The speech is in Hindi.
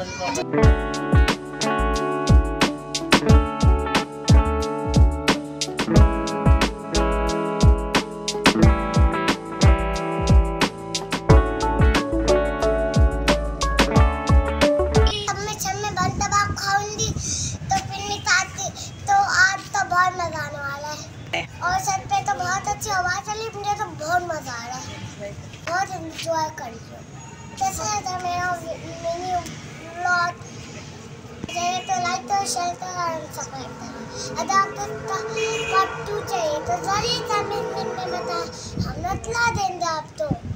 और छत पे तो बहुत अच्छी हवा चली, मुझे तो बहुत मजा आ रहा है, बहुत एंजॉय कर रही हूँ। कैसा था मेरा मिनी व्लॉग? तो लाइक तो शेयर तो और सब्सक्राइब करो। अगर आपको पार्ट 2 चाहिए तो जरूर कमेंट में बताएं, हम बतला देंगे आप तो।